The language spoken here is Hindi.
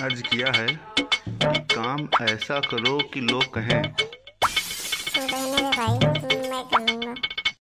अर्ज किया है कि काम ऐसा करो कि लोग कहें। तू रहने दे भाई, मैं कर लूँगा।